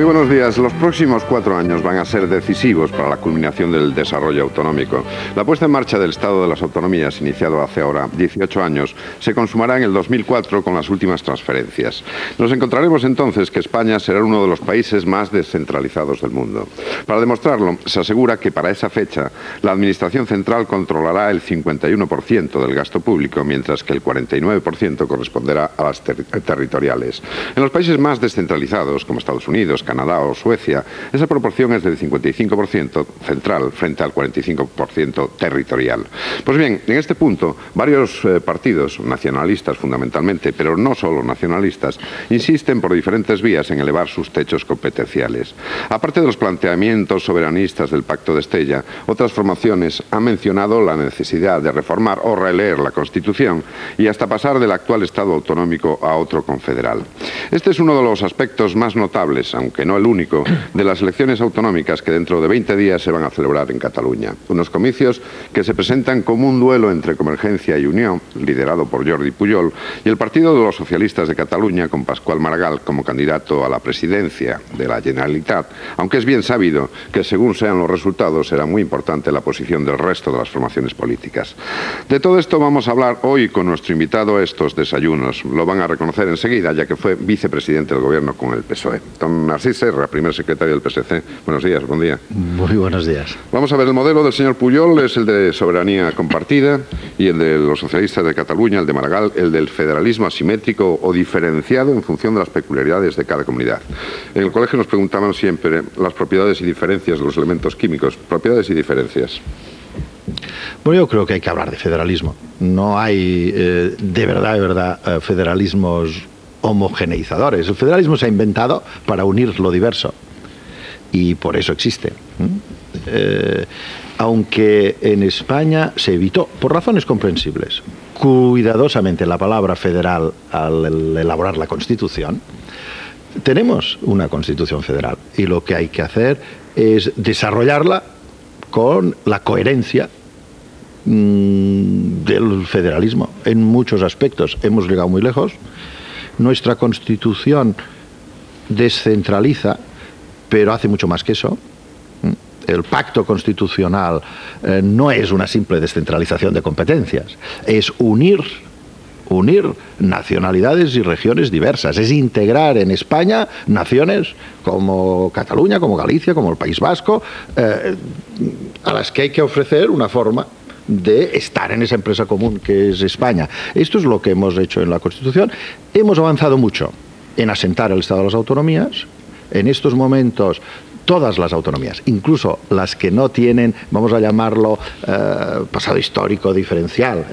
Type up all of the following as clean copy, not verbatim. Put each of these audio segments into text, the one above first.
Muy buenos días. Los próximos 4 años van a ser decisivos para la culminación del desarrollo autonómico. La puesta en marcha del Estado de las Autonomías, iniciado hace ahora 18 años, se consumará en el 2004 con las últimas transferencias. Nos encontraremos entonces que España será uno de los países más descentralizados del mundo. Para demostrarlo, se asegura que para esa fecha la Administración central controlará el 51% del gasto público, mientras que el 49% corresponderá a las territoriales. En los países más descentralizados, como Estados Unidos, Canadá o Suecia, esa proporción es del 55% central frente al 45% territorial. Pues bien, en este punto, varios partidos nacionalistas fundamentalmente, pero no solo nacionalistas, insisten por diferentes vías en elevar sus techos competenciales. Aparte de los planteamientos soberanistas del Pacto de Estella, otras formaciones han mencionado la necesidad de reformar o releer la Constitución y hasta pasar del actual Estado autonómico a otro confederal. Este es uno de los aspectos más notables, aunque no el único, de las elecciones autonómicas que dentro de 20 días se van a celebrar en Cataluña. Unos comicios que se presentan como un duelo entre Convergencia y Unió, liderado por Jordi Pujol, y el Partido de los Socialistas de Cataluña, con Pasqual Maragall como candidato a la presidencia de la Generalitat, aunque es bien sabido que según sean los resultados será muy importante la posición del resto de las formaciones políticas. De todo esto vamos a hablar hoy con nuestro invitado a estos desayunos. Lo van a reconocer enseguida, ya que fue vicepresidente del Gobierno con el PSOE. Don Narcís Serra, primer secretario del PSC. Buenos días, buen día. Muy buenos días. Vamos a ver, el modelo del señor Pujol es el de soberanía compartida y el de los socialistas de Cataluña, el de Maragall, el del federalismo asimétrico o diferenciado en función de las peculiaridades de cada comunidad. En el colegio nos preguntaban siempre las propiedades y diferencias de los elementos químicos. Propiedades y diferencias. Bueno, yo creo que hay que hablar de federalismo. No hay de verdad, federalismos homogeneizadores. El federalismo se ha inventado para unir lo diverso y por eso existe. Aunque en España se evitó, por razones comprensibles, cuidadosamente la palabra federal al elaborar la Constitución, tenemos una Constitución federal y lo que hay que hacer es desarrollarla con la coherencia del federalismo en muchos aspectos. Hemos llegado muy lejos. Nuestra Constitución descentraliza, pero hace mucho más que eso. El pacto constitucional no es una simple descentralización de competencias, es unir nacionalidades y regiones diversas, es integrar en España naciones como Cataluña, como Galicia, como el País Vasco, a las que hay que ofrecer una forma de estar en esa empresa común que es España. Esto es lo que hemos hecho en la Constitución. Hemos avanzado mucho en asentar el Estado de las Autonomías. En estos momentos todas las autonomías, incluso las que no tienen, vamos a llamarlo, pasado histórico diferencial,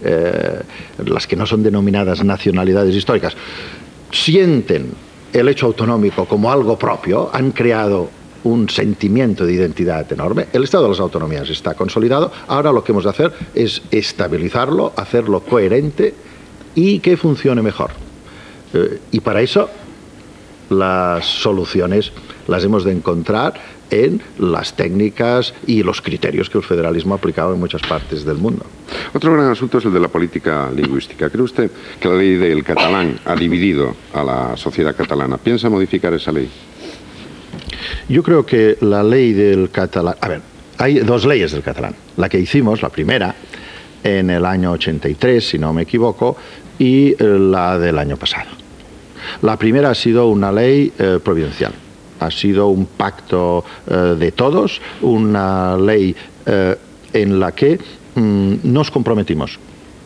las que no son denominadas nacionalidades históricas, sienten el hecho autonómico como algo propio, han creado un sentimiento de identidad enorme. El Estado de las Autonomías está consolidado. Ahora lo que hemos de hacer es estabilizarlo, hacerlo coherente y que funcione mejor. Y para eso las soluciones las hemos de encontrar en las técnicas y los criterios que el federalismo ha aplicado en muchas partes del mundo. Otro gran asunto es el de la política lingüística. ¿Cree usted que la ley del catalán ha dividido a la sociedad catalana? ¿Piensa modificar esa ley? Yo creo que la ley del catalán... A ver, hay dos leyes del catalán. La que hicimos, la primera, en el año 83, si no me equivoco, y la del año pasado. La primera ha sido una ley providencial. Ha sido un pacto de todos, una ley en la que nos comprometimos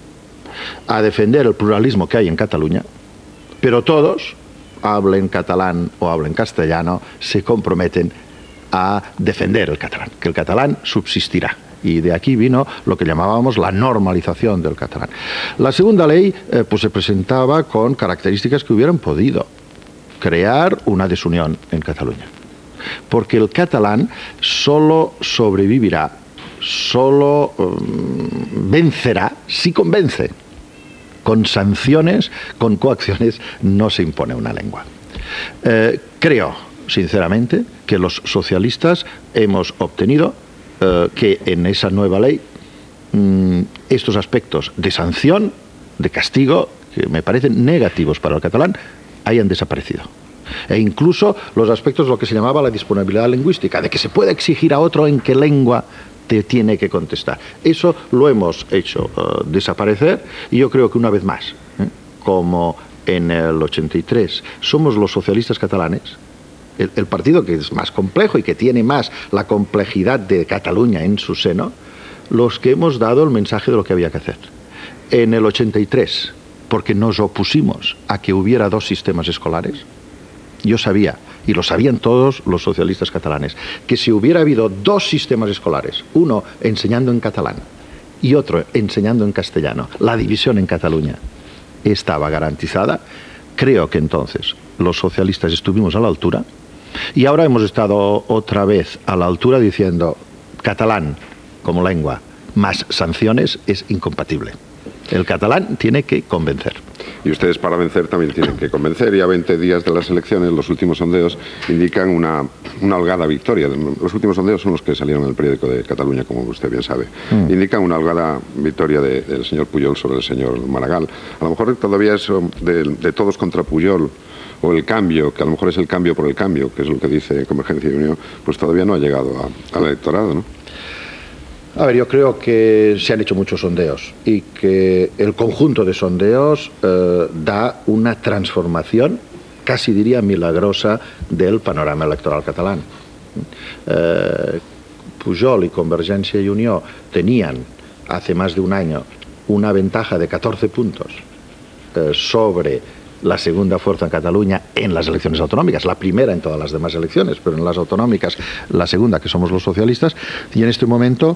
a defender el pluralismo que hay en Cataluña, pero todos, hablen catalán o hablen castellano, se comprometen a defender el catalán, que el catalán subsistirá. Y de aquí vino lo que llamábamos la normalización del catalán. La segunda ley pues se presentaba con características que hubieran podido crear una desunión en Cataluña. Porque el catalán solo sobrevivirá, solo vencerá si convence. Con sanciones, con coacciones, no se impone una lengua. Creo, sinceramente, que los socialistas hemos obtenido que en esa nueva ley estos aspectos de sanción, de castigo, que me parecen negativos para el catalán, hayan desaparecido. E incluso los aspectos de lo que se llamaba la disponibilidad lingüística, de que se puede exigir a otro en qué lengua te tiene que contestar. Eso lo hemos hecho desaparecer, y yo creo que una vez más, como en el 83, somos los socialistas catalanes, el partido que es más complejo y que tiene más la complejidad de Cataluña en su seno, los que hemos dado el mensaje de lo que había que hacer. En el 83, porque nos opusimos a que hubiera dos sistemas escolares, yo sabía, y lo sabían todos los socialistas catalanes, que si hubiera habido dos sistemas escolares, uno enseñando en catalán y otro enseñando en castellano, la división en Cataluña estaba garantizada. Creo que entonces los socialistas estuvimos a la altura, y ahora hemos estado otra vez a la altura diciendo catalán como lengua más sanciones es incompatible. El catalán tiene que convencer. Y ustedes para vencer también tienen que convencer, y a 20 días de las elecciones los últimos sondeos indican una holgada victoria. Los últimos sondeos son los que salieron en el periódico de Cataluña, como usted bien sabe. Indican una holgada victoria del señor Pujol sobre el señor Maragall. A lo mejor todavía eso de todos contra Pujol, o el cambio, que a lo mejor es el cambio por el cambio, que es lo que dice Convergencia y Unión, pues todavía no ha llegado al electorado, ¿no? A ver, yo creo que se han hecho muchos sondeos y que el conjunto de sondeos da una transformación, casi diría milagrosa, del panorama electoral catalán. Pujol y Convergencia y Unión tenían hace más de un año una ventaja de 14 puntos sobre la segunda fuerza en Cataluña en las elecciones autonómicas, la primera en todas las demás elecciones, pero en las autonómicas la segunda, que somos los socialistas, y en este momento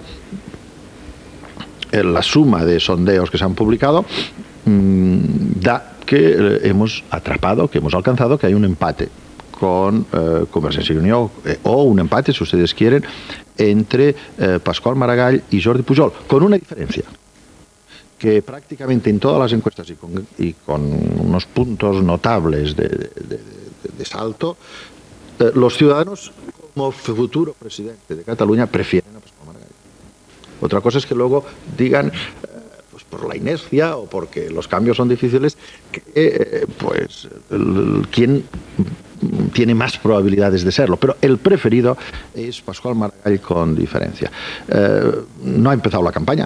la suma de sondeos que se han publicado da que hemos atrapado, que hemos alcanzado, que hay un empate con Convergencia y Unión, o un empate, si ustedes quieren, entre Pasqual Maragall y Jordi Pujol, con una diferencia, que prácticamente en todas las encuestas y con unos puntos notables de salto, los ciudadanos como futuro presidente de Cataluña prefieren a Pasqual Maragall. Otra cosa es que luego digan, pues por la inercia o porque los cambios son difíciles, que quién tiene más probabilidades de serlo, pero el preferido es Pasqual Maragall con diferencia. No ha empezado la campaña.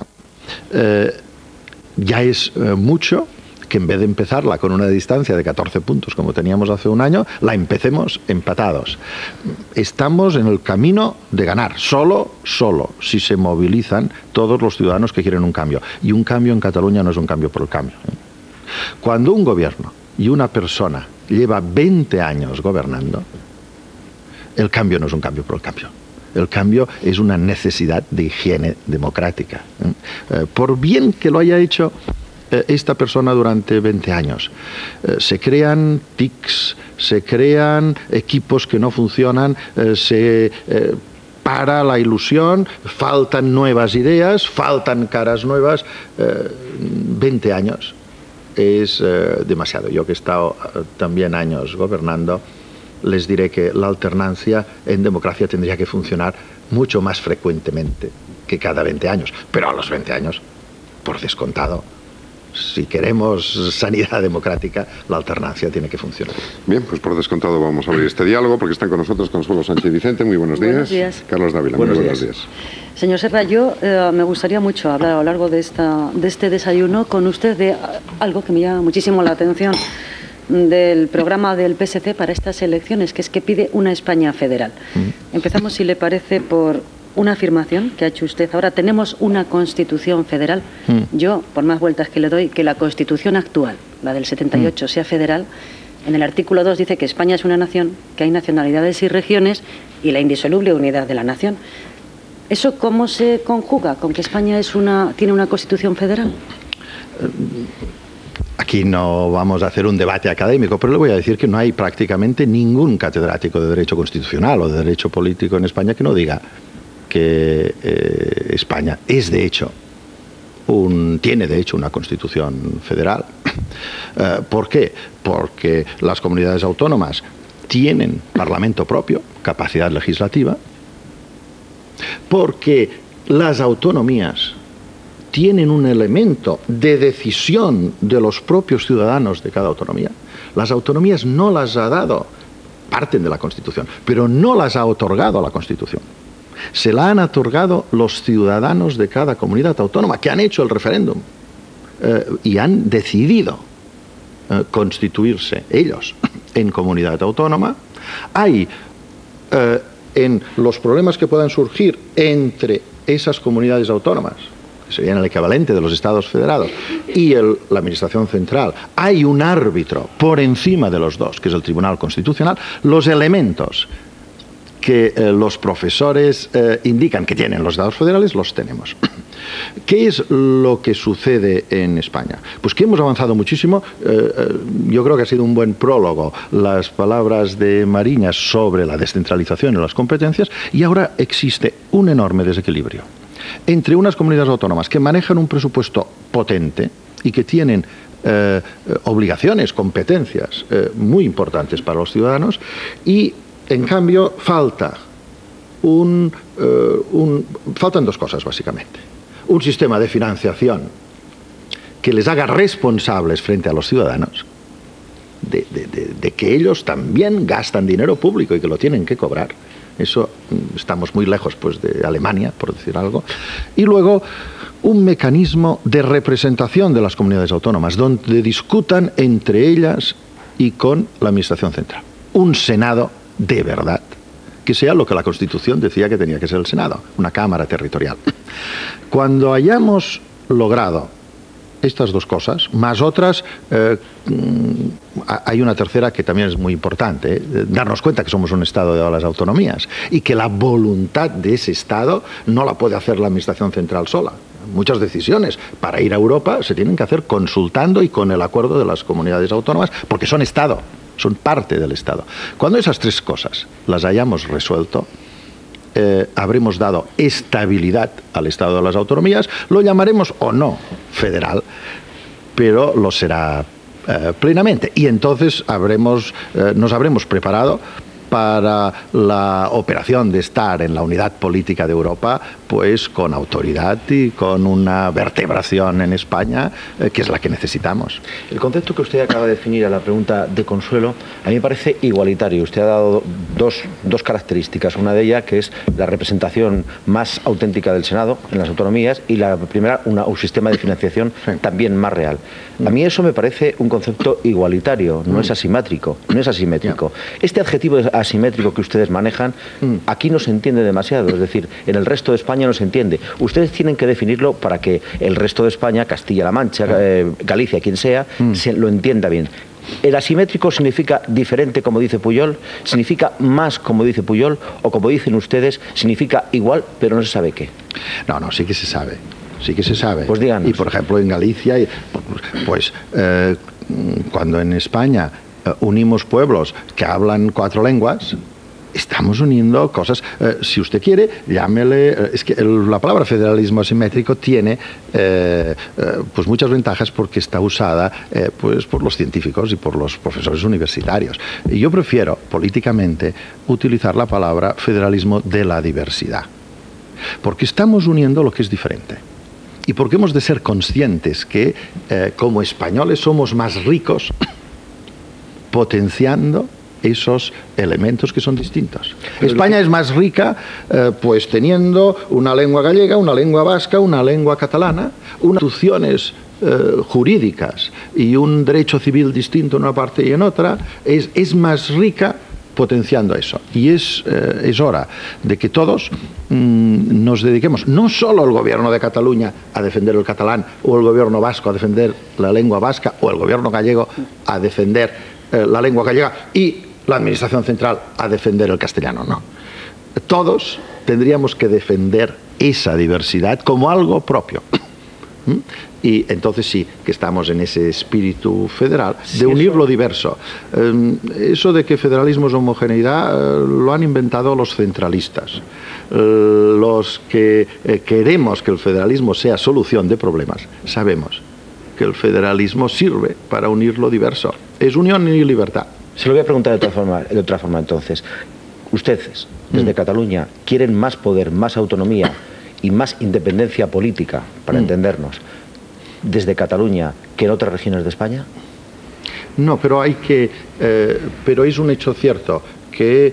Ya es mucho que en vez de empezarla con una distancia de 14 puntos como teníamos hace un año, la empecemos empatados. Estamos en el camino de ganar, solo si se movilizan todos los ciudadanos que quieren un cambio. Y un cambio en Cataluña no es un cambio por el cambio. Cuando un gobierno y una persona lleva 20 años gobernando, el cambio no es un cambio por el cambio. El cambio es una necesidad de higiene democrática. Por bien que lo haya hecho esta persona durante 20 años, se crean tics, se crean equipos que no funcionan, se para la ilusión, faltan nuevas ideas, faltan caras nuevas. 20 años es demasiado. Yo que he estado también años gobernando, les diré que la alternancia en democracia tendría que funcionar mucho más frecuentemente que cada 20 años. Pero a los 20 años, por descontado, si queremos sanidad democrática, la alternancia tiene que funcionar. Bien, pues por descontado vamos a abrir este diálogo, porque están con nosotros Consuelo Sánchez Vicente. Muy buenos días. Buenos días. Carlos Dávila, muy buenos días. Señor Serra, yo me gustaría mucho hablar a lo largo de este desayuno con usted de algo que me llama muchísimo la atención del programa del PSC para estas elecciones, que es que pide una España federal. Empezamos, si le parece, por una afirmación que ha hecho usted. Ahora tenemos una Constitución federal. Yo, por más vueltas que le doy, que la Constitución actual, la del 78, sea federal. En el artículo 2 dice que España es una nación, que hay nacionalidades y regiones y la indisoluble unidad de la nación. ¿Eso cómo se conjuga con que España tiene una Constitución federal? Aquí no vamos a hacer un debate académico, pero le voy a decir que no hay prácticamente ningún catedrático de Derecho Constitucional o de Derecho Político en España que no diga que España es de hecho tiene de hecho una Constitución federal. ¿Por qué? Porque las comunidades autónomas tienen parlamento propio, capacidad legislativa, porque las autonomías tienen un elemento de decisión de los propios ciudadanos de cada autonomía. Las autonomías no las ha dado parten de la Constitución, pero no las ha otorgado la Constitución. Se la han otorgado los ciudadanos de cada comunidad autónoma que han hecho el referéndum y han decidido constituirse ellos en comunidad autónoma. Hay en los problemas que puedan surgir entre esas comunidades autónomas, que serían el equivalente de los estados federados, y la Administración Central, hay un árbitro por encima de los dos, que es el Tribunal Constitucional. Los elementos que los profesores indican que tienen los estados federales, los tenemos. ¿Qué es lo que sucede en España? Pues que hemos avanzado muchísimo. Yo creo que ha sido un buen prólogo las palabras de Mariñas sobre la descentralización y las competencias, y ahora existe un enorme desequilibrio entre unas comunidades autónomas que manejan un presupuesto potente y que tienen obligaciones, competencias muy importantes para los ciudadanos, y en cambio faltan dos cosas básicamente. Un sistema de financiación que les haga responsables frente a los ciudadanos de que ellos también gastan dinero público y que lo tienen que cobrar. Eso estamos muy lejos pues de Alemania, por decir algo. Y luego un mecanismo de representación de las comunidades autónomas, donde discutan entre ellas y con la Administración Central. Un Senado de verdad, que sea lo que la Constitución decía que tenía que ser el Senado, una Cámara territorial. Cuando hayamos logrado estas dos cosas, más otras, hay una tercera que también es muy importante, darnos cuenta que somos un Estado de las autonomías y que la voluntad de ese Estado no la puede hacer la Administración Central sola. Muchas decisiones para ir a Europa se tienen que hacer consultando y con el acuerdo de las comunidades autónomas, porque son Estado, son parte del Estado. Cuando esas tres cosas las hayamos resuelto, habremos dado estabilidad al Estado de las autonomías. Lo llamaremos o no federal, pero lo será plenamente. Y entonces nos habremos preparado para la operación de estar en la unidad política de Europa, pues con autoridad y con una vertebración en España, que es la que necesitamos. El concepto que usted acaba de definir a la pregunta de Consuelo, a mí me parece igualitario. Usted ha dado dos características. Una de ellas, que es la representación más auténtica del Senado en las autonomías, y la primera, un sistema de financiación también más real. A mí eso me parece un concepto igualitario, no es asimétrico. Este adjetivo asimétrico que ustedes manejan, aquí no se entiende demasiado, es decir, en el resto de España no se entiende. Ustedes tienen que definirlo para que el resto de España, Castilla-La Mancha, Galicia, quien sea, lo entienda bien. ¿El asimétrico significa diferente, como dice Pujol? ¿Significa más, como dice Pujol? ¿O, como dicen ustedes, significa igual, pero no se sabe qué? No, sí que se sabe. Sí que se sabe. Pues díganos. Y, por ejemplo, en Galicia, cuando en España unimos pueblos que hablan 4 lenguas, estamos uniendo cosas. Si usted quiere, llámele. Es que la palabra federalismo asimétrico tiene pues muchas ventajas, porque está usada pues por los científicos y por los profesores universitarios. Y yo prefiero políticamente utilizar la palabra federalismo de la diversidad, porque estamos uniendo lo que es diferente. Y porque hemos de ser conscientes que como españoles somos más ricos potenciando esos elementos que son distintos. España es más rica pues teniendo una lengua gallega, una lengua vasca, una lengua catalana, unas instituciones jurídicas y un derecho civil distinto en una parte y en otra. Es más rica potenciando eso. Y es hora de que todos nos dediquemos, no solo el gobierno de Cataluña a defender el catalán, o el gobierno vasco a defender la lengua vasca, o el gobierno gallego a defender la lengua gallega y la Administración Central a defender el castellano, no. Todos tendríamos que defender esa diversidad como algo propio. Y entonces sí que estamos en ese espíritu federal de unir lo diverso. Eso de que federalismo es homogeneidad lo han inventado los centralistas. Los que queremos que el federalismo sea solución de problemas, sabemos que el federalismo sirve para unir lo diverso. Es unión y libertad. Se lo voy a preguntar de otra forma entonces. Ustedes, desde Cataluña, quieren más poder, más autonomía y más independencia política, para entendernos, desde Cataluña, que en otras regiones de España. No, pero hay que... pero es un hecho cierto que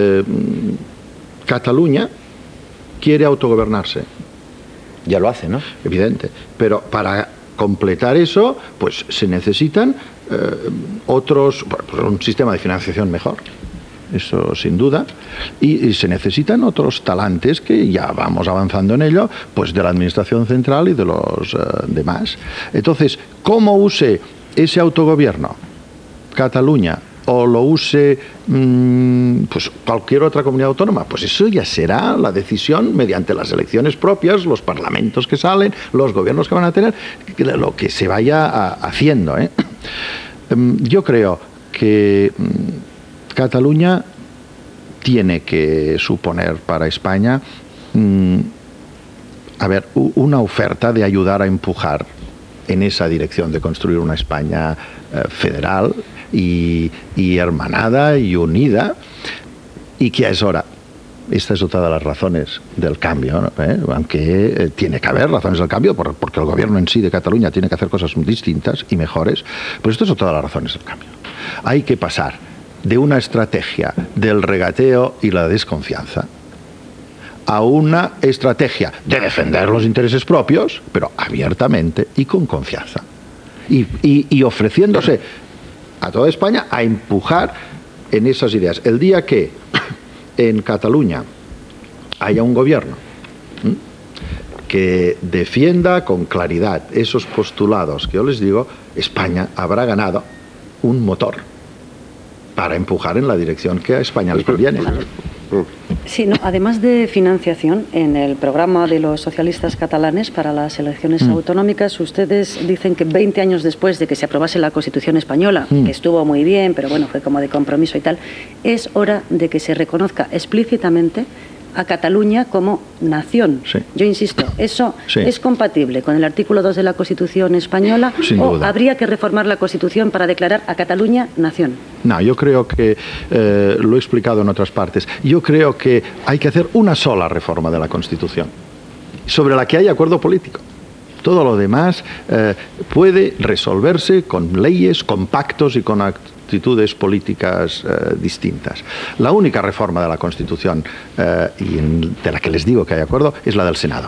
Cataluña quiere autogobernarse. Ya lo hace, ¿no? Evidente. Pero para completar eso, pues se necesitan otros... Pues un sistema de financiación mejor. Eso sin duda, y se necesitan otros talantes que ya vamos avanzando en ello, pues de la administración central y de los demás. Entonces, ¿cómo use ese autogobierno Cataluña o lo use pues cualquier otra comunidad autónoma? Pues eso ya será la decisión mediante las elecciones propias, los parlamentos que salen, los gobiernos que van a tener, lo que se vaya haciendo, ¿eh? Yo creo que Cataluña tiene que suponer para España una oferta de ayudar a empujar en esa dirección de construir una España federal y hermanada y unida, y que es hora. Esta es otra de las razones del cambio, ¿no? Aunque tiene que haber razones del cambio, porque el gobierno en sí de Cataluña tiene que hacer cosas distintas y mejores, pues esto es otra de las razones del cambio. Hay que pasar de una estrategia del regateo y la desconfianza a una estrategia de defender los intereses propios, pero abiertamente y con confianza. Y ofreciéndose a toda España a empujar en esas ideas. El día que en Cataluña haya un gobierno que defienda con claridad esos postulados que yo les digo, España habrá ganado un motor para empujar en la dirección que a España le conviene. Sí, no, además de financiación, en el programa de los socialistas catalanes para las elecciones autonómicas, ustedes dicen que 20 años después de que se aprobase la Constitución española, que estuvo muy bien, pero bueno, fue como de compromiso y tal, es hora de que se reconozca explícitamente a Cataluña como nación. Sí. Yo insisto, ¿eso sí. es compatible con el artículo 2 de la Constitución española? Sin ¿O duda. habría que reformar la Constitución para declarar a Cataluña nación? No, yo creo que, lo he explicado en otras partes, yo creo que hay que hacer una sola reforma de la Constitución, sobre la que haya acuerdo político. Todo lo demás puede resolverse con leyes, con pactos y con actitudes políticas distintas. La única reforma de la Constitución, y de la que les digo que hay acuerdo, es la del Senado.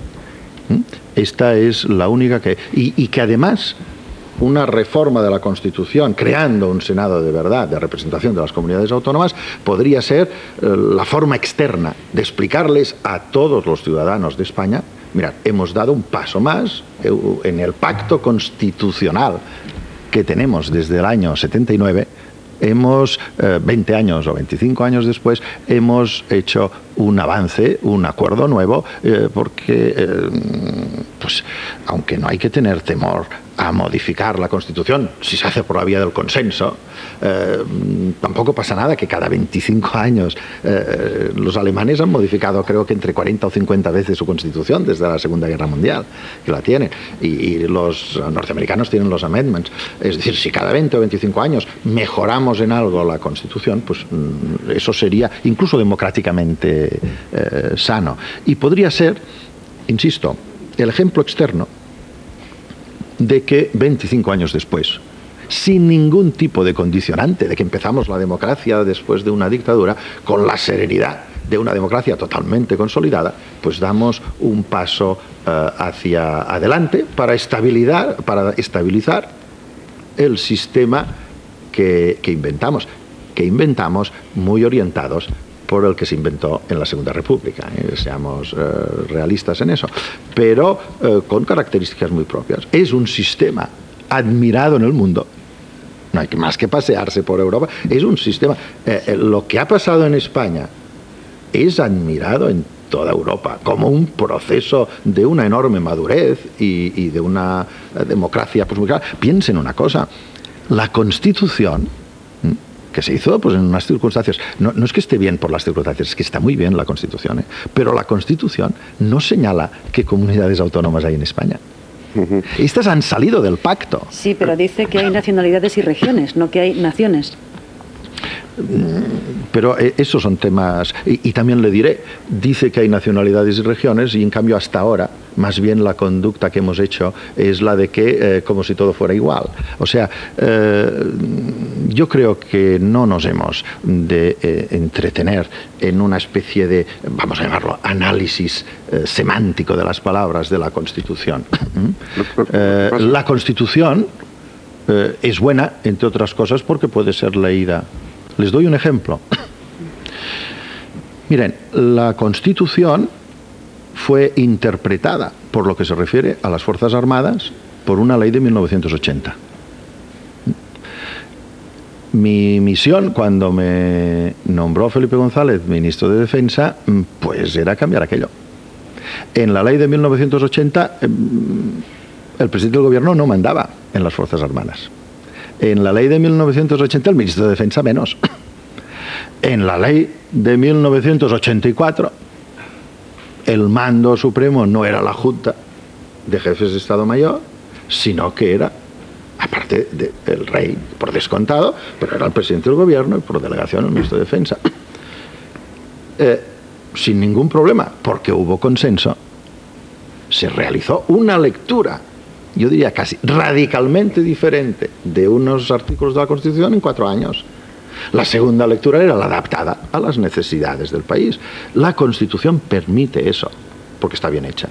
Esta es la única que... Y que además una reforma de la Constitución, creando un Senado de verdad, de representación de las comunidades autónomas, podría ser la forma externa de explicarles a todos los ciudadanos de España: mirad, hemos dado un paso más en el pacto constitucional que tenemos desde el año 79, hemos, 20 años o 25 años después, hemos hecho un avance, un acuerdo nuevo, porque, pues, aunque no hay que tener temor a modificar la Constitución, si se hace por la vía del consenso, tampoco pasa nada que cada 25 años los alemanes han modificado, creo que entre 40 o 50 veces su Constitución desde la Segunda Guerra Mundial, que la tienen, y los norteamericanos tienen los amendments. Es decir, si cada 20 o 25 años mejoramos en algo la Constitución, pues eso sería incluso democráticamente sano. Y podría ser, insisto, el ejemplo externo de que 25 años después, sin ningún tipo de condicionante, de que empezamos la democracia después de una dictadura, con la serenidad de una democracia totalmente consolidada, pues damos un paso hacia adelante para estabilizar el sistema que inventamos muy orientados por el que se inventó en la Segunda República, seamos realistas en eso, pero con características muy propias. Es un sistema admirado en el mundo, no hay más que pasearse por Europa, es un sistema, lo que ha pasado en España es admirado en toda Europa como un proceso de una enorme madurez y de una democracia pues muy clara. Piensen una cosa, la Constitución que se hizo pues en unas circunstancias, no es que esté bien por las circunstancias, es que está muy bien la Constitución, pero la Constitución no señala qué comunidades autónomas hay en España. Estas han salido del pacto. Sí, pero dice que hay nacionalidades y regiones, no que hay naciones. Pero esos son temas, y también le diré, dice que hay nacionalidades y regiones, y en cambio hasta ahora más bien la conducta que hemos hecho es la de que como si todo fuera igual. O sea, yo creo que no nos hemos de entretener en una especie de, vamos a llamarlo, análisis semántico de las palabras de la Constitución. La Constitución es buena, entre otras cosas, porque puede ser leída. Les doy un ejemplo. Miren, la Constitución fue interpretada, por lo que se refiere a las Fuerzas Armadas, por una ley de 1980. Mi misión, cuando me nombró Felipe González ministro de Defensa, pues era cambiar aquello. En la ley de 1980, el presidente del gobierno no mandaba en las Fuerzas Armadas. En la ley de 1980, el ministro de Defensa menos. En la ley de 1984, el mando supremo no era la Junta de Jefes de Estado Mayor, sino que era, aparte del rey, por descontado, pero era el presidente del gobierno y por delegación el ministro de Defensa. Sin ningún problema, porque hubo consenso, se realizó una lectura, yo diría casi radicalmente diferente, de unos artículos de la Constitución en 4 años. La segunda lectura era la adaptada a las necesidades del país. La Constitución permite eso, porque está bien hecha.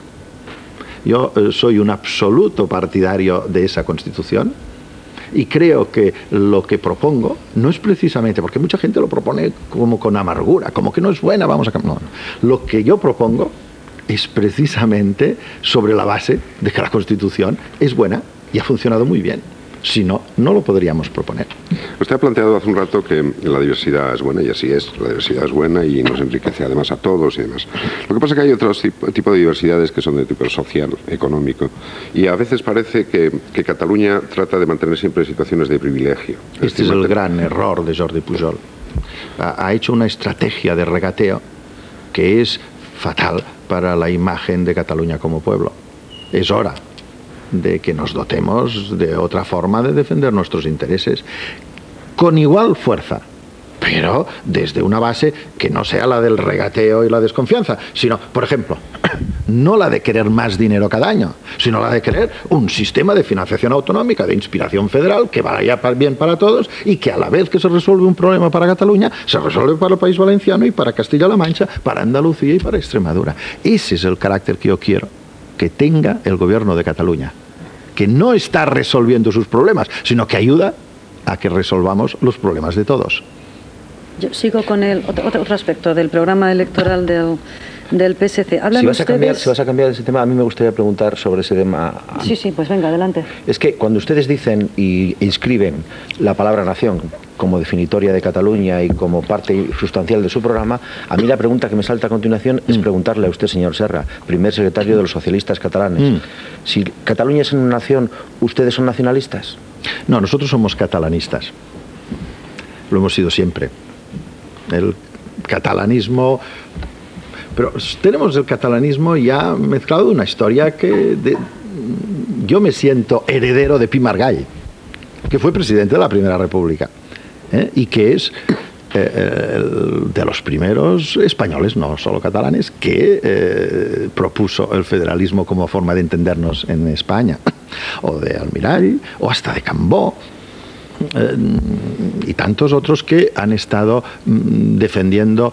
Yo soy un absoluto partidario de esa Constitución y creo que lo que propongo no es precisamente, porque mucha gente lo propone como con amargura, como que no es buena, vamos a cambiar. No. Lo que yo propongo es precisamente sobre la base de que la Constitución es buena y ha funcionado muy bien. Si no, no lo podríamos proponer. Usted ha planteado hace un rato que la diversidad es buena, y así es. La diversidad es buena y nos enriquece además a todos y demás. Lo que pasa es que hay otro tipo de diversidades que son de tipo social, económico, y a veces parece que Cataluña trata de mantener siempre situaciones de privilegio. Este es el gran error de Jordi Pujol. Ha hecho una estrategia de regateo que es fatal para la imagen de Cataluña como pueblo. Es hora de que nos dotemos de otra forma de defender nuestros intereses con igual fuerza, pero desde una base que no sea la del regateo y la desconfianza, sino, por ejemplo, no la de querer más dinero cada año, sino la de querer un sistema de financiación autonómica de inspiración federal que vaya bien para todos y que a la vez que se resuelve un problema para Cataluña, se resuelve para el País Valenciano y para Castilla-La Mancha, para Andalucía y para Extremadura. Ese es el carácter que yo quiero que tenga el gobierno de Cataluña, que no está resolviendo sus problemas, sino que ayuda a que resolvamos los problemas de todos. Yo sigo con otro aspecto del programa electoral del PSC. Si vas a cambiar ese tema, a mí me gustaría preguntar sobre ese tema. Sí, pues venga, adelante. Es que cuando ustedes dicen y inscriben la palabra nación como definitoria de Cataluña y como parte sustancial de su programa, a mí la pregunta que me salta a continuación es preguntarle a usted, señor Serra, primer secretario de los socialistas catalanes, si Cataluña es una nación, ¿ustedes son nacionalistas? No, nosotros somos catalanistas. Lo hemos sido siempre. El catalanismo... Pero tenemos el catalanismo ya mezclado de una historia que... yo me siento heredero de Pi Margall, que fue presidente de la Primera República, y que es de los primeros españoles, no solo catalanes, que propuso el federalismo como forma de entendernos en España, o de Almirall, o hasta de Cambó, y tantos otros que han estado defendiendo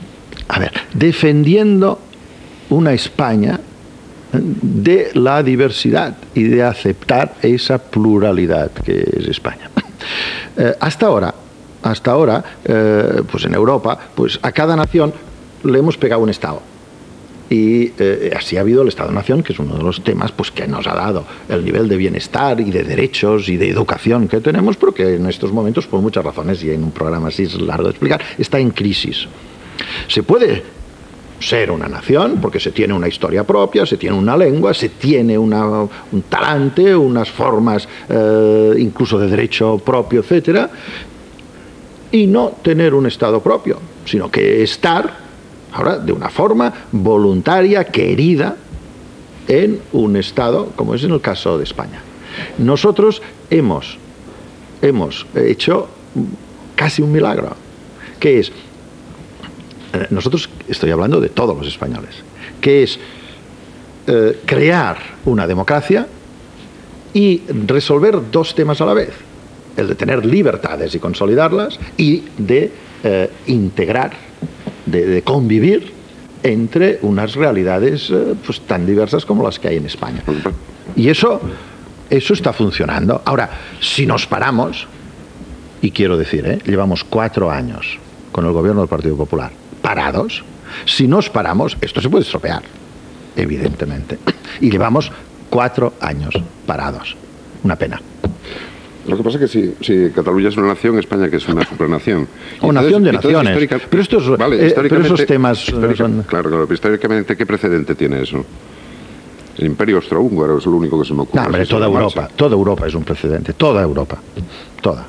una España de la diversidad y de aceptar esa pluralidad que es España. Hasta ahora, pues en Europa, pues a cada nación le hemos pegado un Estado. Y así ha habido el Estado-Nación, que es uno de los temas pues, que nos ha dado el nivel de bienestar y de derechos y de educación que tenemos, pero que en estos momentos, por muchas razones, y en un programa así es largo de explicar, está en crisis. Se puede ser una nación porque se tiene una historia propia, se tiene una lengua, se tiene un talante, unas formas incluso de derecho propio, etcétera, y no tener un Estado propio, sino que estar ahora de una forma voluntaria, querida, en un Estado, como es en el caso de España. Nosotros hemos hecho casi un milagro, que es, nosotros estoy hablando de todos los españoles, que es crear una democracia y resolver dos temas a la vez. El de tener libertades y consolidarlas y de integrar, de convivir entre unas realidades pues tan diversas como las que hay en España. Y eso está funcionando. Ahora, si nos paramos, y quiero decir, llevamos 4 años con el gobierno del Partido Popular parados, si nos paramos, esto se puede estropear, evidentemente. Y llevamos 4 años parados. Una pena. Lo que pasa es que si Cataluña es una nación, España que es una supranación. O nación de naciones. Pero esos temas son... Claro, pero históricamente, ¿qué precedente tiene eso? El Imperio Austrohúngaro es lo único que se me ocurre. No, hombre, toda Europa es un precedente. Toda Europa. Toda.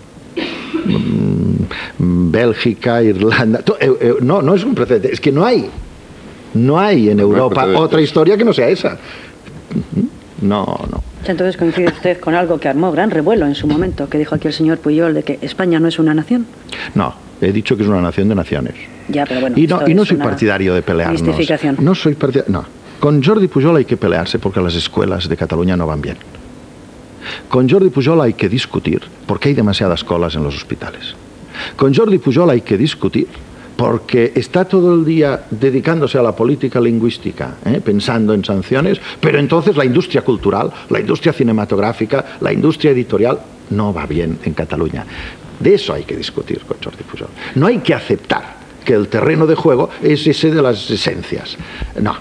Bélgica, Irlanda... No es un precedente. Es que no hay en Europa otra historia que no sea esa. No. Entonces coincide usted con algo que armó gran revuelo en su momento, que dijo aquí el señor Pujol, de que España no es una nación. No, he dicho que es una nación de naciones. Ya, pero bueno, y no soy partidario de pelearnos. Mistificación. No soy partidario. No. Con Jordi Pujol hay que pelearse porque las escuelas de Cataluña no van bien. Con Jordi Pujol hay que discutir porque hay demasiadas colas en los hospitales. Con Jordi Pujol hay que discutir porque está todo el día dedicándose a la política lingüística, pensando en sanciones, pero entonces la industria cultural, la industria cinematográfica, la industria editorial no va bien en Cataluña. De eso hay que discutir con Jordi Pujol. No hay que aceptar que el terreno de juego es ese de las esencias. No.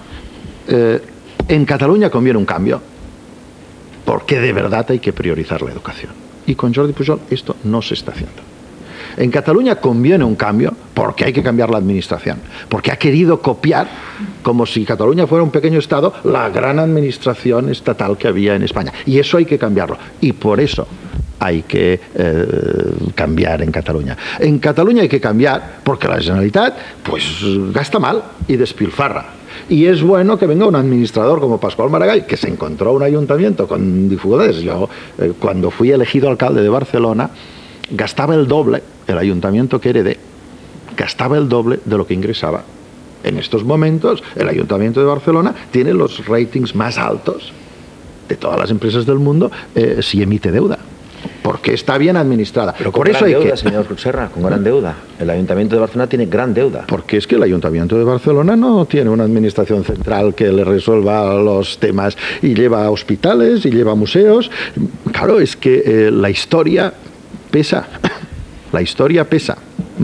En Cataluña conviene un cambio porque de verdad hay que priorizar la educación. Y con Jordi Pujol esto no se está haciendo. En Cataluña conviene un cambio porque hay que cambiar la administración, porque ha querido copiar, como si Cataluña fuera un pequeño estado, la gran administración estatal que había en España. Y eso hay que cambiarlo. Y por eso hay que cambiar en Cataluña. En Cataluña hay que cambiar porque la Generalitat pues gasta mal y despilfarra. Y es bueno que venga un administrador como Pascual Maragall, que se encontró un ayuntamiento con dificultades. Yo, cuando fui elegido alcalde de Barcelona, gastaba el doble, el ayuntamiento que heredé, gastaba el doble de lo que ingresaba. En estos momentos, el ayuntamiento de Barcelona tiene los ratings más altos de todas las empresas del mundo si emite deuda. Porque está bien administrada. Pero con gran deuda, señor Serra, con gran deuda. El Ayuntamiento de Barcelona tiene gran deuda. Porque es que el Ayuntamiento de Barcelona no tiene una administración central que le resuelva los temas y lleva hospitales y lleva museos. Claro, es que la historia pesa. La historia pesa.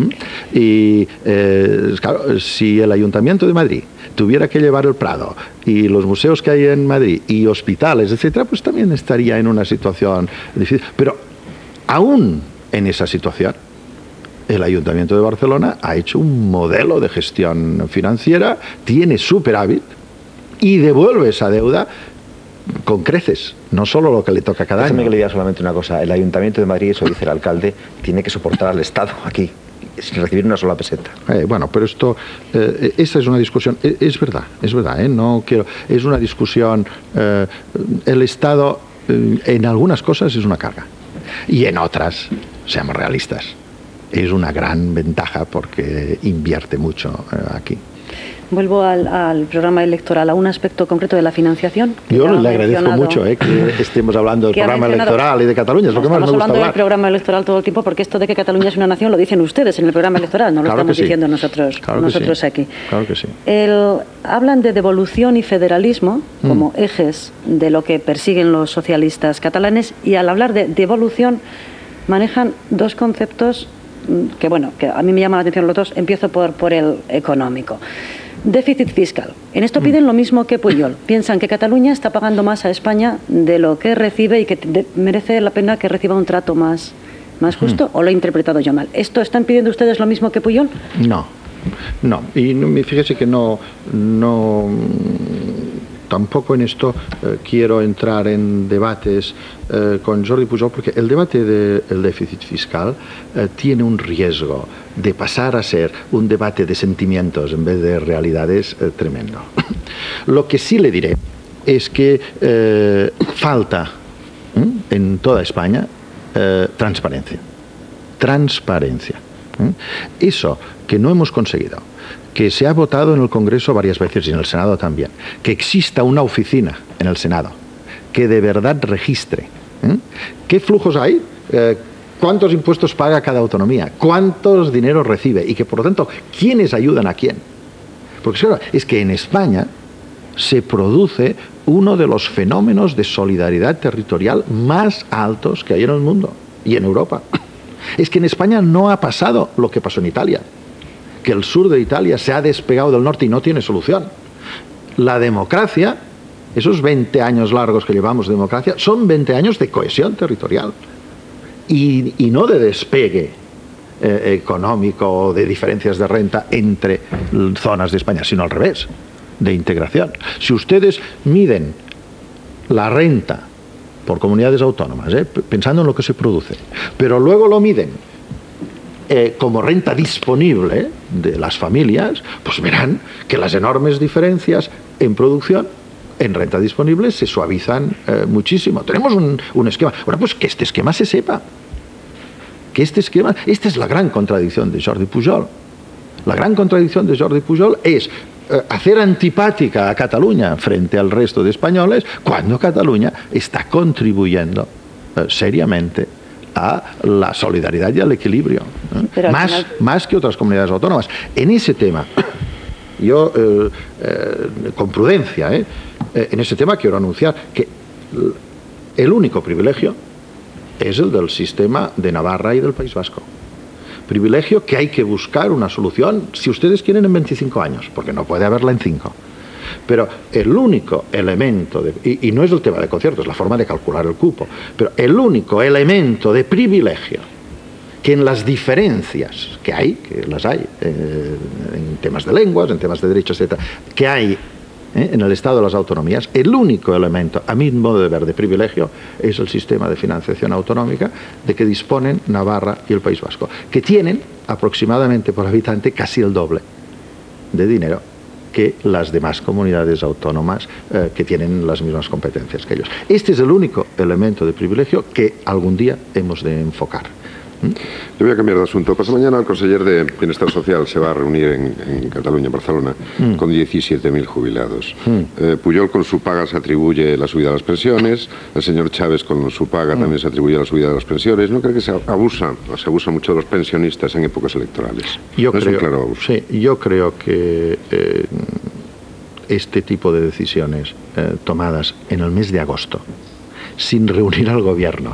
Y claro, si el Ayuntamiento de Madrid tuviera que llevar el Prado y los museos que hay en Madrid y hospitales, etcétera, pues también estaría en una situación difícil. Pero aún en esa situación, el Ayuntamiento de Barcelona ha hecho un modelo de gestión financiera, tiene superávit y devuelve esa deuda con creces, no solo lo que le toca cada año. Déjeme que le diga solamente una cosa. El Ayuntamiento de Madrid, eso dice el alcalde, tiene que soportar al Estado aquí, sin recibir una sola peseta. Bueno, pero esta es una discusión, es verdad, no quiero, es una discusión, el Estado en algunas cosas es una carga y en otras, seamos realistas, es una gran ventaja porque invierte mucho aquí. Vuelvo al programa electoral, a un aspecto concreto de la financiación. Yo le agradezco mucho que estemos hablando del programa electoral y de Cataluña, es lo que más me gusta hablar. Estamos hablando del programa electoral todo el tiempo porque esto de que Cataluña es una nación lo dicen ustedes en el programa electoral, no lo estamos diciendo nosotros aquí. Claro que sí. Hablan de devolución y federalismo como ejes de lo que persiguen los socialistas catalanes y al hablar de devolución manejan dos conceptos que a mí me llaman la atención los dos. Empiezo por el económico. Déficit fiscal. En esto piden lo mismo que Pujol. Piensan que Cataluña está pagando más a España de lo que recibe y que merece la pena que reciba un trato más justo, o lo he interpretado yo mal. ¿Esto están pidiendo ustedes lo mismo que Pujol? No. Y fíjese que no tampoco en esto quiero entrar en debates con Jordi Pujol, porque el debate del déficit fiscal tiene un riesgo de pasar a ser un debate de sentimientos en vez de realidades tremendo. Lo que sí le diré es que falta en toda España transparencia. Eso que no hemos conseguido, que se ha votado en el Congreso varias veces y en el Senado también, que exista una oficina en el Senado que de verdad registre qué flujos hay, cuántos impuestos paga cada autonomía, cuántos dineros recibe y que, por lo tanto, quiénes ayudan a quién. Porque claro, es que en España se produce uno de los fenómenos de solidaridad territorial más altos que hay en el mundo y en Europa. Es que en España no ha pasado lo que pasó en Italia, que el sur de Italia se ha despegado del norte y no tiene solución. La democracia, esos 20 años largos que llevamos de democracia, son 20 años de cohesión territorial y no de despegue económico o de diferencias de renta entre zonas de España, sino al revés, de integración. Si ustedes miden la renta por comunidades autónomas, pensando en lo que se produce, pero luego lo miden como renta disponible de las familias, pues verán que las enormes diferencias en producción, en renta disponible, se suavizan muchísimo. Tenemos un esquema. Bueno, pues que este esquema se sepa. Que este esquema... Esta es la gran contradicción de Jordi Pujol. La gran contradicción de Jordi Pujol es hacer antipática a Cataluña frente al resto de españoles cuando Cataluña está contribuyendo seriamente a la solidaridad y al equilibrio, más que otras comunidades autónomas. En ese tema, yo con prudencia, en ese tema quiero anunciar que el único privilegio es el del sistema de Navarra y del País Vasco. Privilegio que hay que buscar una solución, si ustedes quieren, en 25 años, porque no puede haberla en 5. Pero el único elemento, y no es el tema de conciertos, es la forma de calcular el cupo, pero el único elemento de privilegio que en las diferencias que hay, que las hay, en temas de lenguas, en temas de derechos, etc., que hay en el Estado de las autonomías, el único elemento, a mi modo de ver, de privilegio, es el sistema de financiación autonómica de que disponen Navarra y el País Vasco, que tienen aproximadamente por habitante casi el doble de dinero que las demás comunidades autónomas que tienen las mismas competencias que ellos. Este es el único elemento de privilegio que algún día hemos de enfocar. Yo voy a cambiar de asunto. Pasa mañana el conseller de Bienestar Social se va a reunir en Cataluña, en Barcelona, con 17.000 jubilados. Pujol con su paga se atribuye la subida de las pensiones, el señor Chávez con su paga también se atribuye la subida de las pensiones. ¿No cree que se abusa mucho de los pensionistas en épocas electorales? Yo creo que este tipo de decisiones tomadas en el mes de agosto, sin reunir al gobierno,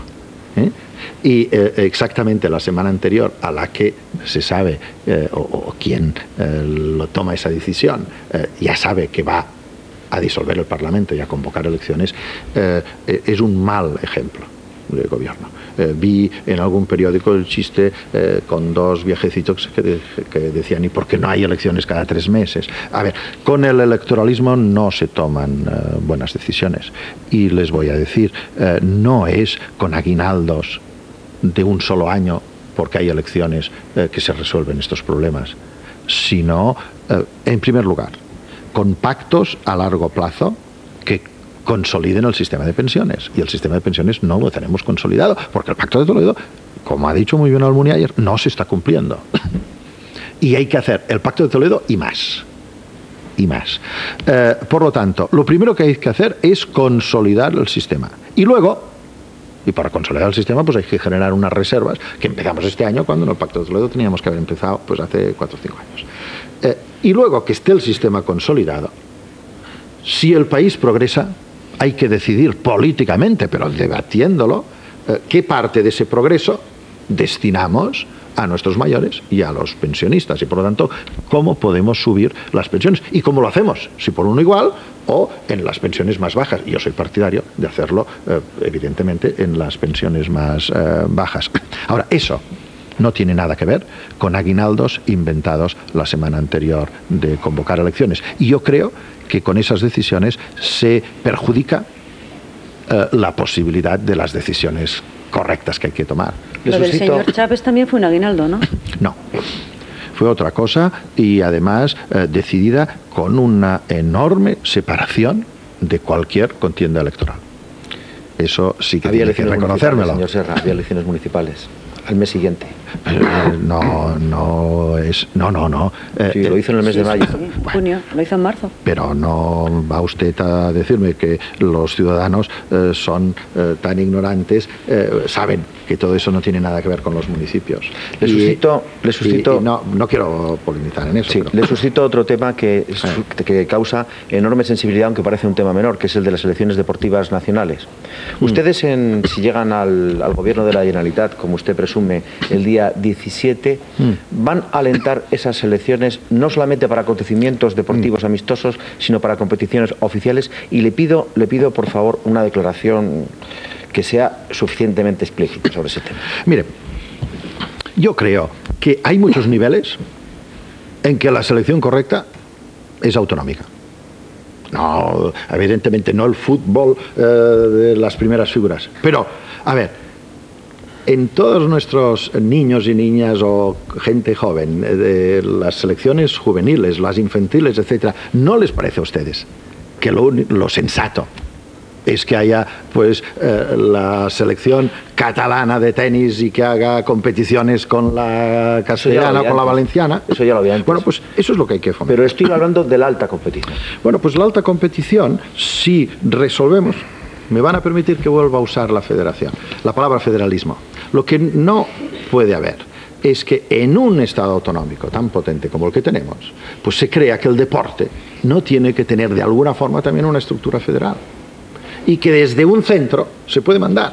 y exactamente la semana anterior a la que se sabe o quien lo toma esa decisión ya sabe que va a disolver el Parlamento y a convocar elecciones, es un mal ejemplo de gobierno. Vi en algún periódico el chiste con dos viejecitos que decían: ¿y por qué no hay elecciones cada 3 meses? A ver, con el electoralismo no se toman buenas decisiones, y les voy a decir, no es con aguinaldos de un solo año porque hay elecciones que se resuelven estos problemas, sino, en primer lugar, con pactos a largo plazo que consoliden el sistema de pensiones. Y el sistema de pensiones no lo tenemos consolidado, porque el Pacto de Toledo, como ha dicho muy bien Almunia ayer, no se está cumpliendo. Y hay que hacer el Pacto de Toledo y más. Y más. Por lo tanto, lo primero que hay que hacer es consolidar el sistema. Y luego, y para consolidar el sistema, pues hay que generar unas reservas, que empezamos este año, cuando en el Pacto de Toledo teníamos que haber empezado pues hace 4 o 5 años. Y luego que esté el sistema consolidado, si el país progresa, hay que decidir políticamente, pero debatiéndolo, qué parte de ese progreso destinamos a nuestros mayores y a los pensionistas, y por lo tanto, cómo podemos subir las pensiones y cómo lo hacemos, si por uno igual o en las pensiones más bajas. Yo soy partidario de hacerlo, evidentemente, en las pensiones más bajas. Ahora, eso no tiene nada que ver con aguinaldos inventados la semana anterior de convocar elecciones. Y yo creo que con esas decisiones se perjudica la posibilidad de las decisiones correctas que hay que tomar. Lo del señor Chávez también fue un aguinaldo, ¿no? No. Fue otra cosa, y además decidida con una enorme separación de cualquier contienda electoral. Eso sí que tiene que reconocérmelo. Señor Serra, había elecciones municipales al mes siguiente. No es... No. Sí, lo hizo en el mes de mayo. Sí, junio, lo hizo en marzo. Pero no va usted a decirme que los ciudadanos son tan ignorantes, saben que todo eso no tiene nada que ver con los municipios. Le suscito no quiero polemizar en eso. Sí, pero... le suscito otro tema que causa enorme sensibilidad, aunque parece un tema menor, que es el de las selecciones deportivas nacionales. Ustedes, si llegan al gobierno de la Generalitat, como usted presume, el día 17, van a alentar esas selecciones no solamente para acontecimientos deportivos amistosos, sino para competiciones oficiales. Y le pido, por favor, una declaración que sea suficientemente explícita sobre ese tema. Mire, yo creo que hay muchos niveles en que la selección correcta es autonómica. No, evidentemente no el fútbol de las primeras figuras. Pero, a ver, en todos nuestros niños y niñas o gente joven, de las selecciones juveniles, las infantiles, etcétera, ¿no les parece a ustedes que lo sensato es que haya pues la selección catalana de tenis y que haga competiciones con la castellana, con la valenciana? Eso ya lo había antes. Bueno, pues eso es lo que hay que fomentar. Pero estoy hablando de la alta competición. Bueno, pues la alta competición, si resolvemos, me van a permitir que vuelva a usar la federación, la palabra federalismo. Lo que no puede haber es que en un Estado autonómico tan potente como el que tenemos, pues se crea que el deporte no tiene que tener de alguna forma también una estructura federal. Y que desde un centro se puede mandar.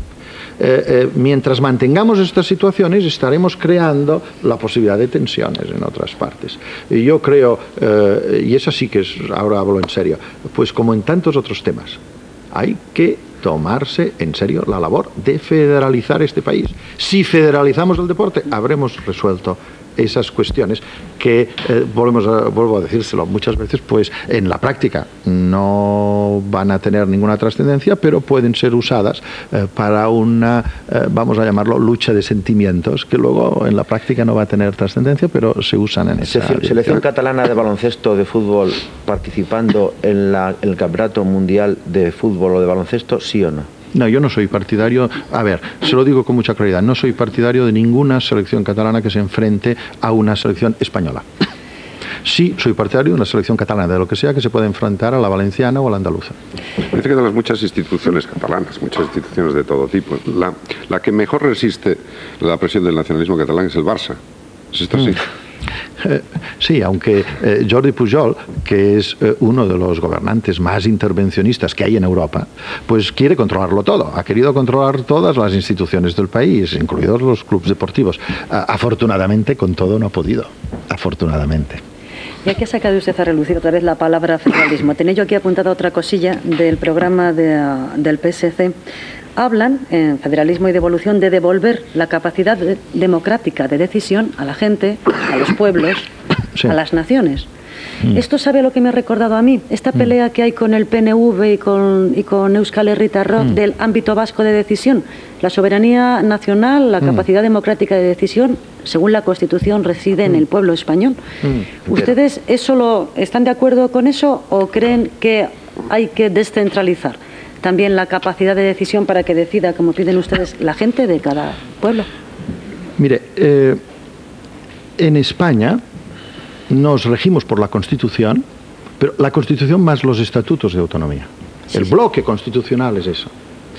Mientras mantengamos estas situaciones, estaremos creando la posibilidad de tensiones en otras partes. Y yo creo, y eso sí que es, ahora hablo en serio, pues como en tantos otros temas, hay que tomarse en serio la labor de federalizar este país. Si federalizamos el deporte, habremos resuelto esas cuestiones que, vuelvo a decírselo muchas veces, pues en la práctica no van a tener ninguna trascendencia, pero pueden ser usadas para una, vamos a llamarlo, lucha de sentimientos, que luego en la práctica no va a tener trascendencia, pero se usan en esa dirección. ¿Selección catalana de baloncesto, de fútbol, participando en el Campeonato Mundial de Fútbol o de Baloncesto, sí o no? No, yo no soy partidario, a ver, se lo digo con mucha claridad, no soy partidario de ninguna selección catalana que se enfrente a una selección española. Sí, soy partidario de una selección catalana, de lo que sea, que se pueda enfrentar a la valenciana o a la andaluza. Parece que de las muchas instituciones catalanas, muchas instituciones de todo tipo, la que mejor resiste la presión del nacionalismo catalán es el Barça. ¿Es esto así? Sí, aunque Jordi Pujol, que es uno de los gobernantes más intervencionistas que hay en Europa, pues quiere controlarlo todo. Ha querido controlar todas las instituciones del país, incluidos los clubes deportivos. Afortunadamente, con todo no ha podido. Afortunadamente. Ya que ha sacado usted a relucir otra vez la palabra federalismo, tenía yo aquí apuntada otra cosilla del programa del PSC. Hablan, en federalismo y devolución, de devolver la capacidad democrática de decisión a la gente, a los pueblos, sí, a las naciones. Esto sabe a lo que me ha recordado a mí, esta pelea que hay con el PNV y con Euskal Herritarrok del ámbito vasco de decisión. La soberanía nacional, la capacidad democrática de decisión, según la Constitución, reside en el pueblo español. ¿Ustedes están de acuerdo con eso o creen que hay que descentralizar también la capacidad de decisión para que decida, como piden ustedes, la gente de cada pueblo? Mire, en España nos regimos por la Constitución, pero la Constitución más los estatutos de autonomía. Sí, el bloque constitucional es eso.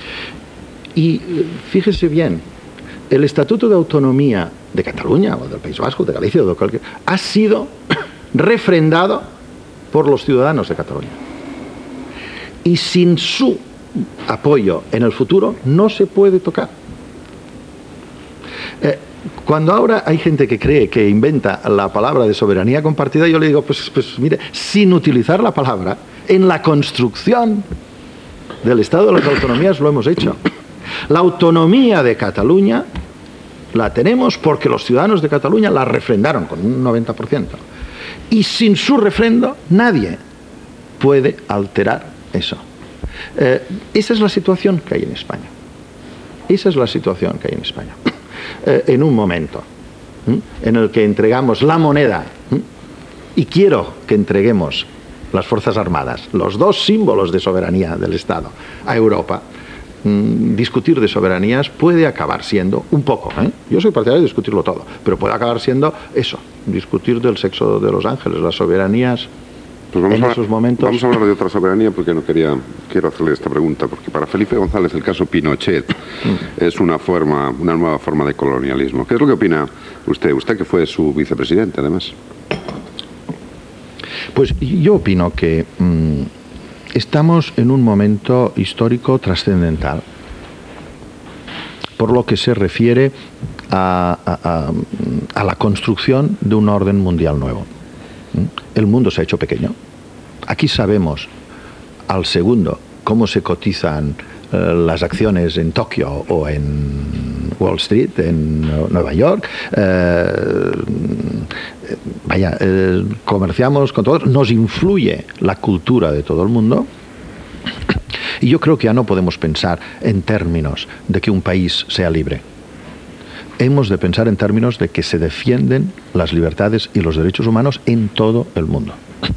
Y fíjese bien, el Estatuto de Autonomía de Cataluña, o del País Vasco, de Galicia, o de cualquier, ha sido refrendado por los ciudadanos de Cataluña. Y sin su apoyo en el futuro no se puede tocar. Cuando ahora hay gente que cree que inventa la palabra de soberanía compartida, yo le digo, pues mire, sin utilizar la palabra, en la construcción del Estado de las Autonomías lo hemos hecho. La autonomía de Cataluña la tenemos porque los ciudadanos de Cataluña la refrendaron con un 90%. Y sin su refrendo nadie puede alterar eso. Esa es la situación que hay en España. Esa es la situación que hay en España. En un momento en el que entregamos la moneda y quiero que entreguemos las Fuerzas Armadas, los dos símbolos de soberanía del Estado, a Europa, discutir de soberanías puede acabar siendo un poco, yo soy partidario de discutirlo todo, pero puede acabar siendo eso, discutir del sexo de los ángeles, las soberanías. Pues en esos momentos. Vamos a hablar de otra soberanía porque quiero hacerle esta pregunta, porque para Felipe González el caso Pinochet es una nueva forma de colonialismo. ¿Qué es lo que opina usted? Usted que fue su vicepresidente, además. Pues yo opino que estamos en un momento histórico trascendental por lo que se refiere a la construcción de un orden mundial nuevo. El mundo se ha hecho pequeño. Aquí sabemos al segundo cómo se cotizan las acciones en Tokio o en Wall Street, en Nueva York. Comerciamos con todos, nos influye la cultura de todo el mundo. Y yo creo que ya no podemos pensar en términos de que un país sea libre. Hemos de pensar en términos de que se defienden las libertades y los derechos humanos en todo el mundo.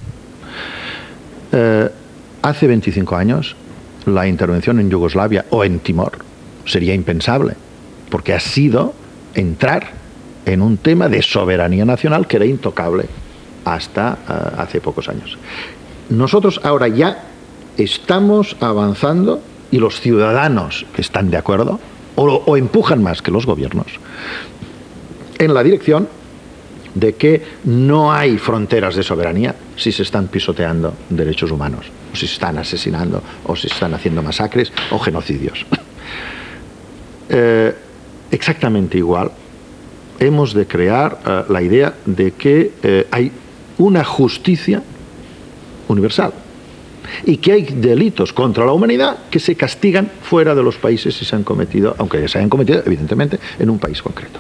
Hace 25 años, la intervención en Yugoslavia o en Timor sería impensable, porque ha sido entrar en un tema de soberanía nacional que era intocable hasta hace pocos años. Nosotros ahora ya estamos avanzando y los ciudadanos están de acuerdo o empujan más que los gobiernos en la dirección de que no hay fronteras de soberanía si se están pisoteando derechos humanos, o si se están asesinando, o si se están haciendo masacres o genocidios. Exactamente igual, hemos de crear la idea de que hay una justicia universal y que hay delitos contra la humanidad que se castigan fuera de los países si se han cometido, aunque se hayan cometido evidentemente en un país concreto.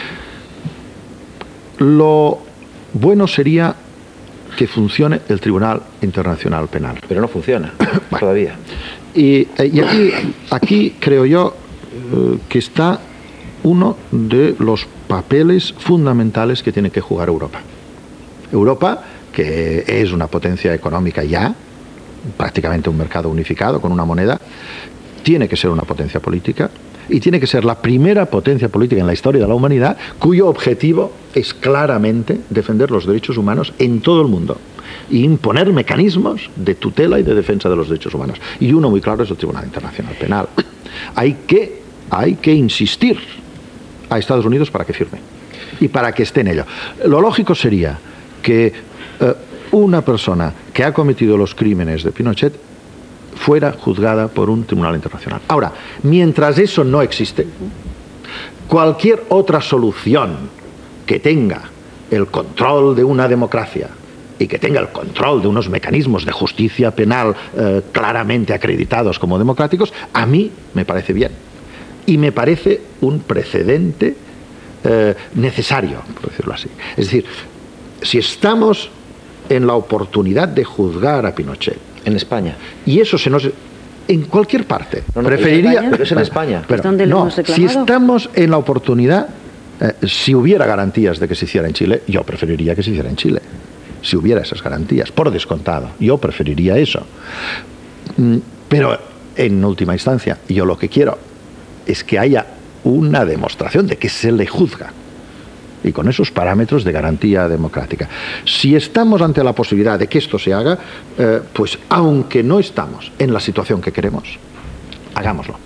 Lo bueno sería que funcione el Tribunal Internacional Penal. Pero no funciona todavía. Y aquí creo yo que está uno de los papeles fundamentales que tiene que jugar Europa. Europa, que es una potencia económica ya, prácticamente un mercado unificado con una moneda, tiene que ser una potencia política y tiene que ser la primera potencia política en la historia de la humanidad cuyo objetivo es claramente defender los derechos humanos en todo el mundo e imponer mecanismos de tutela y de defensa de los derechos humanos. Y uno muy claro es el Tribunal Internacional Penal. Hay que insistir a Estados Unidos para que firme y para que esté en ello. Lo lógico sería que una persona que ha cometido los crímenes de Pinochet fuera juzgada por un tribunal internacional. Ahora, mientras eso no existe, cualquier otra solución que tenga el control de una democracia y que tenga el control de unos mecanismos de justicia penal claramente acreditados como democráticos, a mí me parece bien. Y me parece un precedente necesario, por decirlo así. Es decir, si estamos en la oportunidad de juzgar a Pinochet, en España, y eso se nos... en cualquier parte, no, preferiría... pero es en España. Pero, no, si estamos en la oportunidad, si hubiera garantías de que se hiciera en Chile, yo preferiría que se hiciera en Chile. Si hubiera esas garantías, por descontado, yo preferiría eso. Pero, en última instancia, yo lo que quiero es que haya una demostración de que se le juzga, y con esos parámetros de garantía democrática. Si estamos ante la posibilidad de que esto se haga, pues aunque no estamos en la situación que queremos, hagámoslo.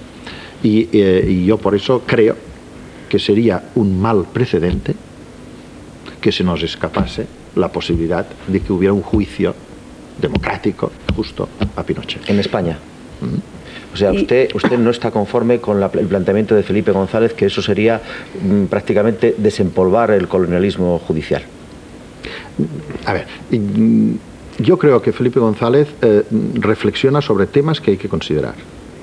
Y yo por eso creo que sería un mal precedente que se nos escapase la posibilidad de que hubiera un juicio democrático, justo, a Pinochet. En España. O sea, usted no está conforme con el planteamiento de Felipe González, que eso sería prácticamente desempolvar el colonialismo judicial. A ver, yo creo que Felipe González reflexiona sobre temas que hay que considerar.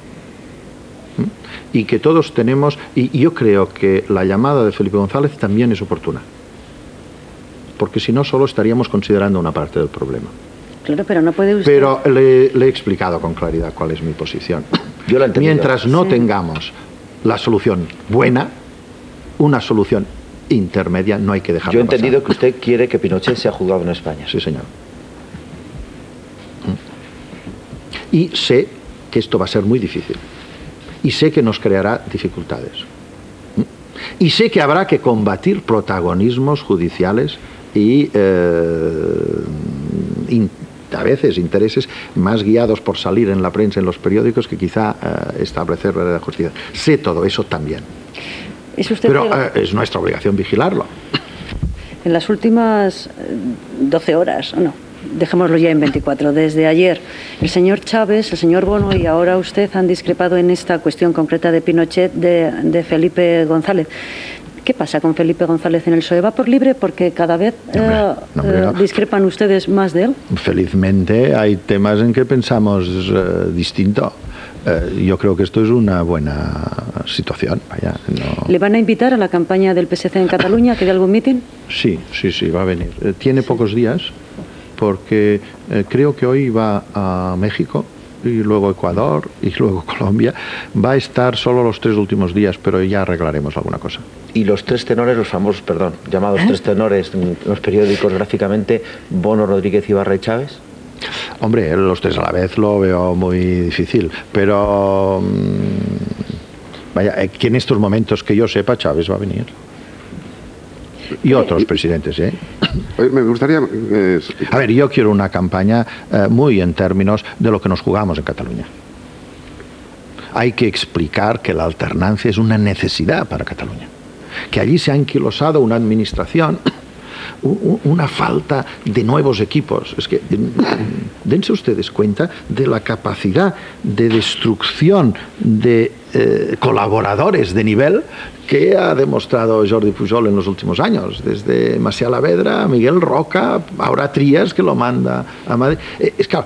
Y que todos tenemos, y yo creo que la llamada de Felipe González también es oportuna. Porque si no, solo estaríamos considerando una parte del problema. Claro, pero no puede usted... Pero le he explicado con claridad cuál es mi posición. Yo la he entendido. Mientras no tengamos la solución buena, una solución intermedia, no hay que dejarla Yo he entendido pasar. que usted quiere que Pinochet sea juzgado en España. Sí, señor. Y sé que esto va a ser muy difícil. y sé que nos creará dificultades. Y sé que habrá que combatir protagonismos judiciales y a veces intereses más guiados por salir en la prensa, en los periódicos, que quizá establecer verdadera justicia. Sé todo eso también. Pero es nuestra obligación vigilarlo. En las últimas 12 horas, no, dejémoslo ya en 24, desde ayer, el señor Chávez, el señor Bono y ahora usted han discrepado en esta cuestión concreta de Pinochet de Felipe González. ¿Qué pasa con Felipe González en el PSOE? ¿Va por libre porque cada vez discrepan ustedes más de él? Felizmente hay temas en que pensamos distinto. Yo creo que esto es una buena situación. Vaya, no... ¿Le van a invitar a la campaña del PSC en Cataluña, que dé algún mitin? Sí, va a venir. Tiene pocos días, porque creo que hoy va a México, y luego Ecuador, y luego Colombia. Va a estar solo los 3 últimos días, pero ya arreglaremos alguna cosa. Y los 3 tenores, los famosos, llamados 3 tenores en los periódicos gráficamente, Bono, Rodríguez, Ibarra y Chávez. Hombre, los 3 a la vez lo veo muy difícil, pero vaya, que en estos momentos que yo sepa, Chávez va a venir. Y otros presidentes, ¿eh? Me gustaría... A ver, yo quiero una campaña muy en términos de lo que nos jugamos en Cataluña. Hay que explicar que la alternancia es una necesidad para Cataluña. Que allí se ha anquilosado una administración, una falta de nuevos equipos. Es que dense ustedes cuenta de la capacidad de destrucción de colaboradores de nivel que ha demostrado Jordi Pujol en los últimos años, desde Macià Lavedra, Miguel Roca, ahora Trías, que lo manda a Madrid. Es claro,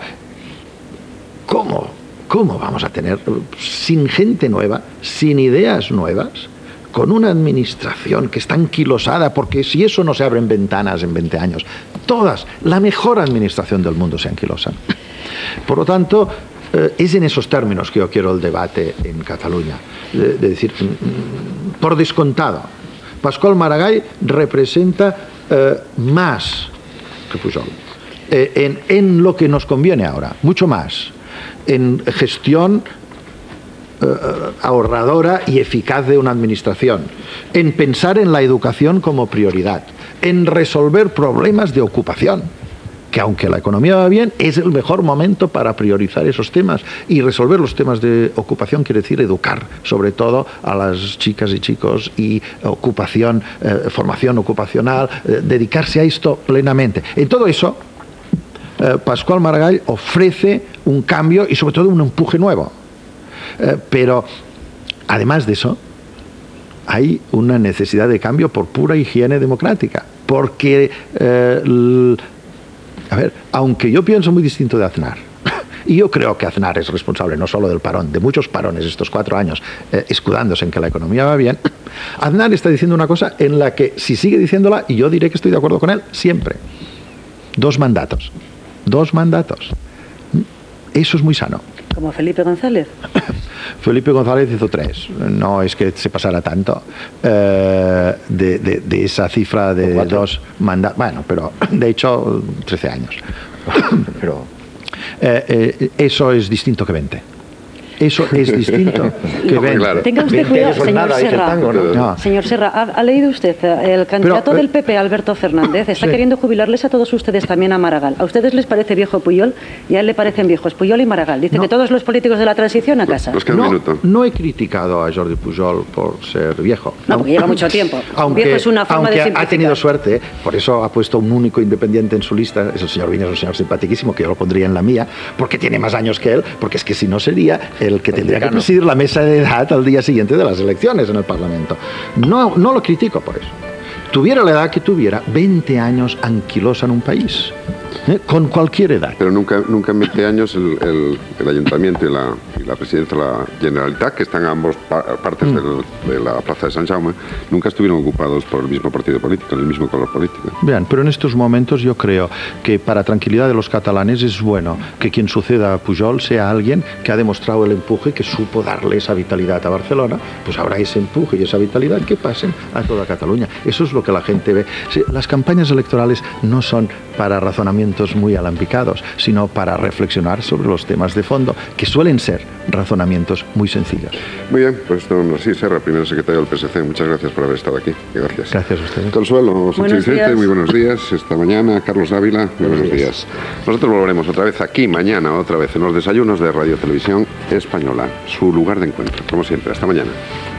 ¿cómo vamos a tener, sin gente nueva, sin ideas nuevas, con una administración que está anquilosada, porque si eso no se abren ventanas en 20 años, la mejor administración del mundo se anquilosa? Por lo tanto, es en esos términos que yo quiero el debate en Cataluña. De decir, por descontado, Pasqual Maragall representa más que Pujol. En lo que nos conviene ahora, mucho más. En gestión ahorradora y eficaz de una administración, en pensar en la educación como prioridad, en resolver problemas de ocupación, que aunque la economía va bien, es el mejor momento para priorizar esos temas, y resolver los temas de ocupación quiere decir educar, sobre todo a las chicas y chicos, y ocupación, formación ocupacional, dedicarse a esto plenamente. En todo eso, Pasqual Maragall ofrece un cambio y sobre todo un empuje nuevo. Pero además de eso, hay una necesidad de cambio por pura higiene democrática, porque a ver, aunque yo pienso muy distinto de Aznar, y yo creo que Aznar es responsable no solo del parón, de muchos parones estos 4 años, escudándose en que la economía va bien, Aznar está diciendo una cosa en la que, si sigue diciéndola, y yo diré que estoy de acuerdo con él siempre: 2 mandatos. 2 mandatos. Eso es muy sano. ¿Como Felipe González? Felipe González hizo 3. No es que se pasara tanto de esa cifra de 2 mandatos. Bueno, pero de hecho 13 años. Pero eso es distinto que 20. Eso es distinto que 20. Claro. Tenga usted cuidado, señor Serra. No. Señor Serra, ¿ha leído usted? El candidato del PP, Alberto Fernández, está queriendo jubilarles a todos ustedes, también a Maragall. ¿A ustedes les parece viejo Pujol? Y a él le parecen viejos Pujol y Maragall. Dice que todos los políticos de la transición a casa. No he criticado a Jordi Pujol por ser viejo. No, porque lleva mucho tiempo. Aunque, viejo es una forma de simplificar. Ha tenido suerte, por eso ha puesto un único independiente en su lista. Es el señor Viñas, un señor simpaticísimo, que yo lo pondría en la mía, porque tiene más años que él, porque es que si no sería el que tendría que presidir la mesa de edad al día siguiente de las elecciones en el Parlamento. No lo critico por eso. Tuviera la edad que tuviera, 20 años anquilosan un país, con cualquier edad. Pero nunca en 20 años el Ayuntamiento y la Presidencia de la Generalitat, que están a ambos partes de la Plaza de Sant Jaume, nunca estuvieron ocupados por el mismo partido político, el mismo color político. Vean, pero en estos momentos yo creo que para tranquilidad de los catalanes es bueno que quien suceda a Pujol sea alguien que ha demostrado el empuje, que supo darle esa vitalidad a Barcelona. Pues habrá ese empuje y esa vitalidad que pasen a toda Cataluña. Eso es lo que la gente ve. Las campañas electorales no son para razonamiento razonamientos muy alambicados, sino para reflexionar sobre los temas de fondo, que suelen ser razonamientos muy sencillos. Muy bien, pues don Narcís Serra, primer secretario del PSC, muchas gracias por haber estado aquí. Gracias. Gracias a ustedes. Consuelo Sánchez Vicente, muy buenos días. Esta mañana, Carlos Ávila, muy buenos días. Nosotros volveremos otra vez aquí mañana, otra vez en los desayunos de Radio Televisión Española, su lugar de encuentro, como siempre. Hasta mañana.